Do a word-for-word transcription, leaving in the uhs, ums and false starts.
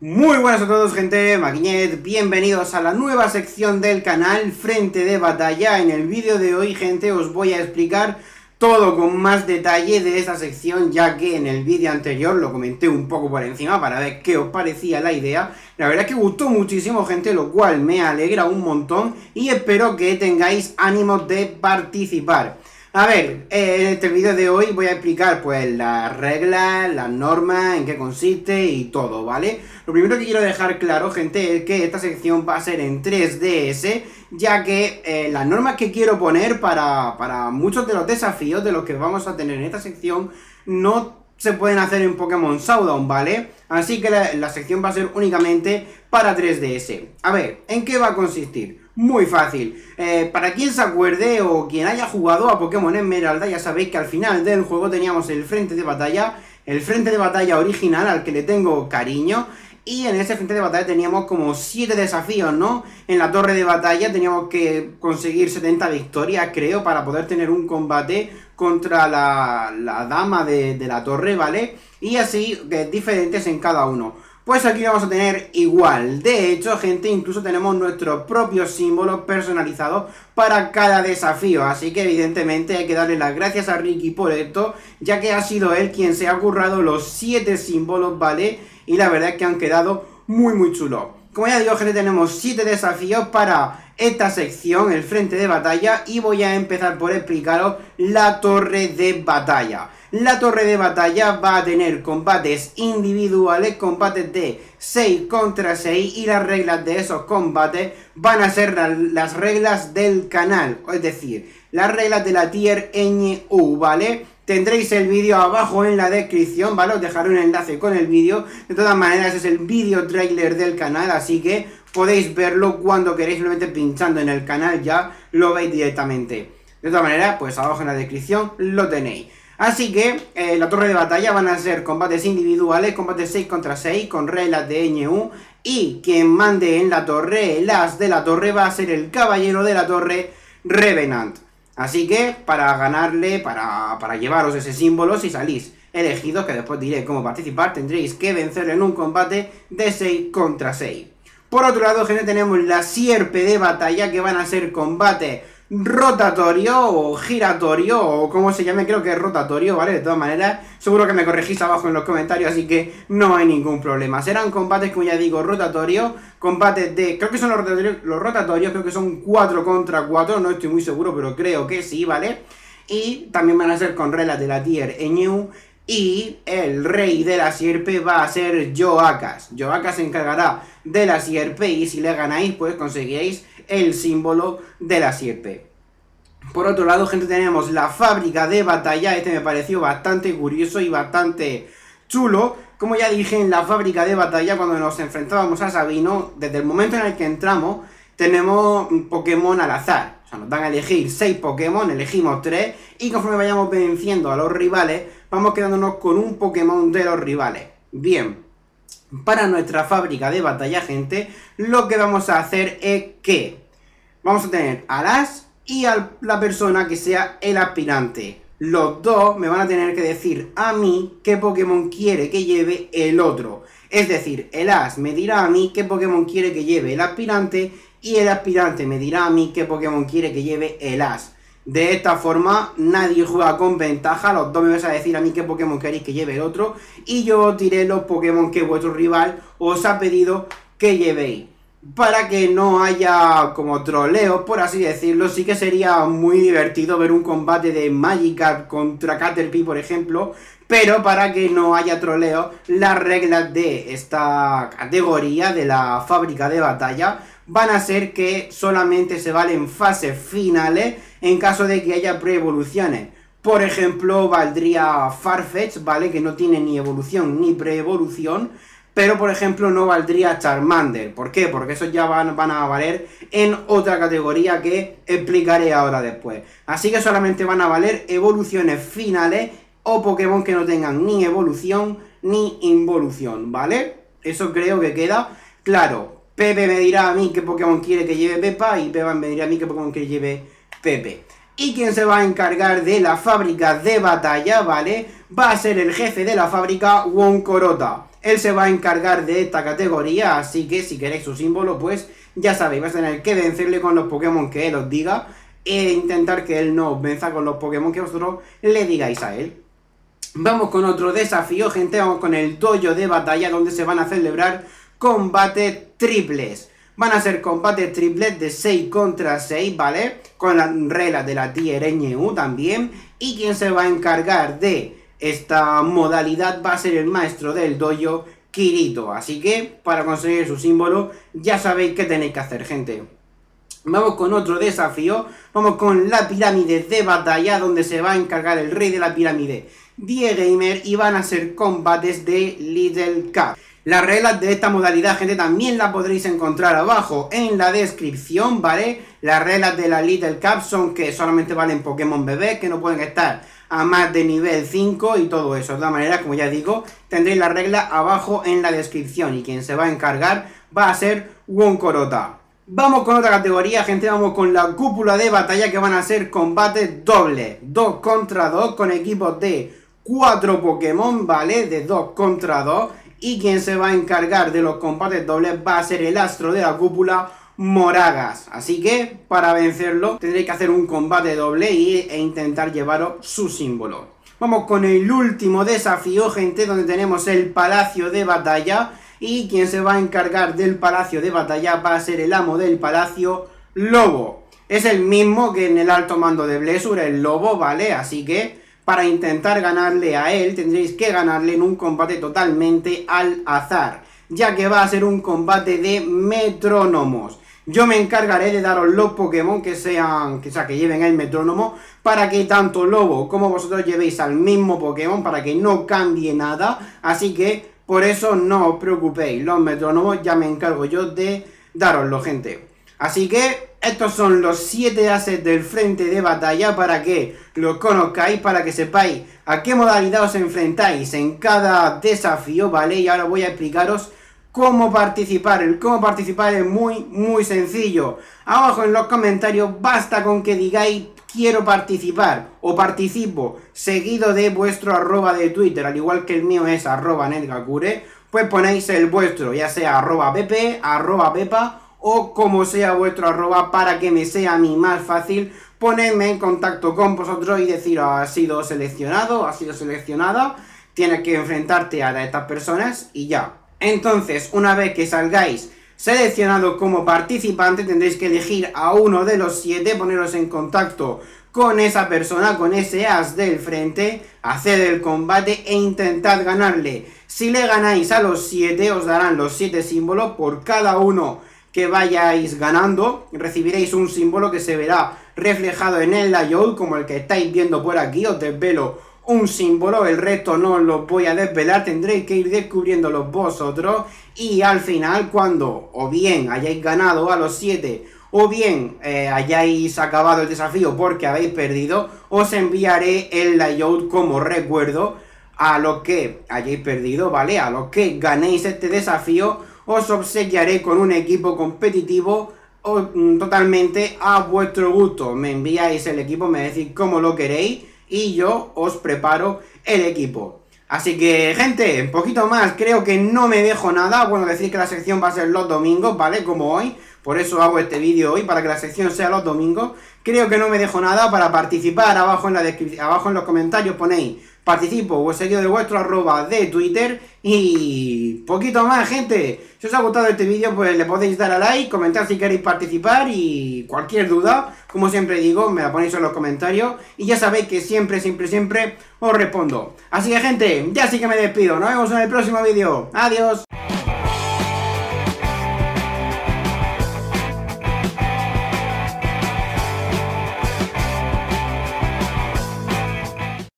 Muy buenas a todos, gente, Maquiñet, bienvenidos a la nueva sección del canal Frente de Batalla. En el vídeo de hoy, gente, os voy a explicar todo con más detalle de esta sección, ya que en el vídeo anterior lo comenté un poco por encima para ver qué os parecía la idea. La verdad es que gustó muchísimo, gente, lo cual me alegra un montón y espero que tengáis ánimos de participar. A ver, eh, en este vídeo de hoy voy a explicar pues las reglas, las normas, en qué consiste y todo, ¿vale? Lo primero que quiero dejar claro, gente, es que esta sección va a ser en tres D S, ya que eh, las normas que quiero poner para, para muchos de los desafíos de los que vamos a tener en esta sección no se pueden hacer en Pokémon Showdown, ¿vale? Así que la, la sección va a ser únicamente para tres D S. A ver, ¿en qué va a consistir? Muy fácil, eh, para quien se acuerde o quien haya jugado a Pokémon Esmeralda, ya sabéis que al final del juego teníamos el frente de batalla, el frente de batalla original al que le tengo cariño, y en ese frente de batalla teníamos como siete desafíos, ¿no? En la torre de batalla teníamos que conseguir setenta victorias, creo, para poder tener un combate contra la, la dama de, de la torre, ¿vale? Y así, eh, diferentes en cada uno. Pues aquí vamos a tener igual. De hecho, gente, incluso tenemos nuestros propios símbolos personalizados para cada desafío. Así que evidentemente hay que darle las gracias a Ricky por esto, ya que ha sido él quien se ha currado los siete símbolos, ¿vale? Y la verdad es que han quedado muy muy chulos. Como ya digo, gente, tenemos siete desafíos para esta sección, el frente de batalla, y voy a empezar por explicaros la torre de batalla. La torre de batalla va a tener combates individuales, combates de seis contra seis, y las reglas de esos combates van a ser las reglas del canal, es decir, las reglas de la tier Ñ U, ¿vale? Tendréis el vídeo abajo en la descripción, ¿vale? Os dejaré un enlace con el vídeo. De todas maneras es el vídeo trailer del canal, así que podéis verlo cuando queréis, simplemente pinchando en el canal ya lo veis directamente. De todas maneras, pues abajo en la descripción lo tenéis. Así que eh, la torre de batalla van a ser combates individuales, combates seis contra seis con reglas de Ñ U, y quien mande en la torre, el as de la torre, va a ser el caballero de la torre, Revenant. Así que para ganarle, para, para llevaros ese símbolo, si salís elegidos, que después diré cómo participar, tendréis que vencerle en un combate de seis contra seis. Por otro lado, gente, tenemos la sierpe de batalla, que van a ser combates rotatorio o giratorio, o como se llame, creo que es rotatorio, ¿vale? De todas maneras, seguro que me corregís abajo en los comentarios, así que no hay ningún problema. Serán combates, como ya digo, rotatorios, combates de, creo que son los rotatorios, los rotatorios, creo que son cuatro contra cuatro, no estoy muy seguro, pero creo que sí, ¿vale? Y también van a ser con reglas de la tier Ñ U, y el rey de la sierpe va a ser Yoakas. Yoakas se encargará de la sierpe, y si le ganáis, pues conseguiréis el símbolo de la sierpe. Por otro lado, gente, tenemos la fábrica de batalla. Este me pareció bastante curioso y bastante chulo. Como ya dije, en la fábrica de batalla, cuando nos enfrentábamos a Sabino, desde el momento en el que entramos, tenemos un Pokémon al azar. O sea, nos dan a elegir seis Pokémon, elegimos tres, y conforme vayamos venciendo a los rivales, vamos quedándonos con un Pokémon de los rivales. Bien, para nuestra fábrica de batalla, gente, lo que vamos a hacer es que vamos a tener al as y a la persona que sea el aspirante. Los dos me van a tener que decir a mí qué Pokémon quiere que lleve el otro. Es decir, el as me dirá a mí qué Pokémon quiere que lleve el aspirante, y el aspirante me dirá a mí qué Pokémon quiere que lleve el as. De esta forma nadie juega con ventaja, los dos me vais a decir a mí qué Pokémon queréis que lleve el otro, y yo os diré los Pokémon que vuestro rival os ha pedido que llevéis. Para que no haya como troleo, por así decirlo. Sí que sería muy divertido ver un combate de Magikarp contra Caterpie, por ejemplo, pero para que no haya troleo, las reglas de esta categoría de la fábrica de batalla van a ser que solamente se valen fases finales en caso de que haya pre-evoluciones. Por ejemplo, valdría Farfetch, ¿vale? Que no tiene ni evolución ni pre-evolución. Pero, por ejemplo, no valdría Charmander. ¿Por qué? Porque esos ya van, van a valer en otra categoría que explicaré ahora después. Así que solamente van a valer evoluciones finales o Pokémon que no tengan ni evolución ni involución, ¿vale? Eso creo que queda claro. Pepe me dirá a mí qué Pokémon quiere que lleve Pepa, y Pepa me dirá a mí qué Pokémon quiere que lleve Pepe. Y quien se va a encargar de la fábrica de batalla, ¿vale? Va a ser el jefe de la fábrica, Wonkorota. él se va a encargar de esta categoría, así que si queréis su símbolo, pues ya sabéis, vais a tener que vencerle con los Pokémon que él os diga e intentar que él no os venza con los Pokémon que vosotros le digáis a él. Vamos con otro desafío, gente, vamos con el dojo de batalla, donde se van a celebrar combates triples. Van a ser combates triples de seis contra seis, ¿vale? Con las reglas de la Tier N U también. Y quien se va a encargar de esta modalidad va a ser el maestro del dojo, Kirito. Así que, para conseguir su símbolo, ya sabéis qué tenéis que hacer, gente. Vamos con otro desafío, vamos con la pirámide de batalla, donde se va a encargar el rey de la pirámide, DieGamer, y van a ser combates de Little Cup. Las reglas de esta modalidad, gente, también las podréis encontrar abajo en la descripción, ¿vale? Las reglas de la Little Cup son que solamente valen Pokémon bebés, que no pueden estar a más de nivel cinco y todo eso. De todas maneras, como ya digo, tendréis las reglas abajo en la descripción, y quien se va a encargar va a ser Wonkorota. Vamos con otra categoría, gente, vamos con la cúpula de batalla, que van a ser combates dobles, dos contra dos, con equipos de cuatro Pokémon, ¿vale? De dos contra dos, y quien se va a encargar de los combates dobles va a ser el astro de la cúpula, Moragas. Así que, para vencerlo, tendréis que hacer un combate doble y, e intentar llevaros su símbolo. Vamos con el último desafío, gente, donde tenemos el palacio de batalla, y quien se va a encargar del palacio de batalla va a ser el amo del palacio, Lobo. Es el mismo que en el alto mando de Blessur, el Lobo, ¿vale? Así que, para intentar ganarle a él, tendréis que ganarle en un combate totalmente al azar, ya que va a ser un combate de metrónomos. Yo me encargaré de daros los Pokémon que sean, que, o sea, que lleven el metrónomo, para que tanto Lobo como vosotros llevéis al mismo Pokémon, para que no cambie nada. Así que, por eso no os preocupéis, los metrónomos ya me encargo yo de daroslo, gente. Así que, estos son los siete assets del frente de batalla, para que los conozcáis, para que sepáis a qué modalidad os enfrentáis en cada desafío, ¿vale? Y ahora voy a explicaros cómo participar. El cómo participar es muy, muy sencillo. Abajo en los comentarios basta con que digáis quiero participar o participo, seguido de vuestro arroba de Twitter, al igual que el mío es arroba netgakure, pues ponéis el vuestro, ya sea arroba pp, arroba pepa, o como sea vuestro arroba, para que me sea a mí más fácil ponerme en contacto con vosotros y deciros, has sido seleccionado, has sido seleccionada, tienes que enfrentarte a estas personas y ya. Entonces, una vez que salgáis seleccionados como participante, tendréis que elegir a uno de los siete, poneros en contacto con esa persona, con ese as del frente, hacer el combate e intentad ganarle. Si le ganáis a los siete, os darán los siete símbolos. Por cada uno que vayáis ganando, recibiréis un símbolo que se verá reflejado en el layout, como el que estáis viendo por aquí. Os desvelo un símbolo, el resto no os lo voy a desvelar, tendréis que ir descubriéndolos vosotros, y al final, cuando o bien hayáis ganado a los siete, o bien eh, hayáis acabado el desafío porque habéis perdido, os enviaré el layout como recuerdo. A los que hayáis perdido, ¿vale? A los que ganéis este desafío, os obsequiaré con un equipo competitivo o, mm, totalmente a vuestro gusto. Me enviáis el equipo, me decís cómo lo queréis y yo os preparo el equipo. Así que, gente, un poquito más, creo que no me dejo nada. Bueno, decir que la sección va a ser los domingos, ¿vale? Como hoy, por eso hago este vídeo hoy, para que la sección sea los domingos. Creo que no me dejo nada. Para participar, abajo en la descripción, abajo en los comentarios ponéis participo o seguido de vuestro arroba de Twitter. Y poquito más, gente. Si os ha gustado este vídeo, pues le podéis dar a like, comentar si queréis participar, y cualquier duda, como siempre digo, me la ponéis en los comentarios y ya sabéis que siempre, siempre, siempre os respondo. Así que, gente, ya sí que me despido. Nos vemos en el próximo vídeo. Adiós.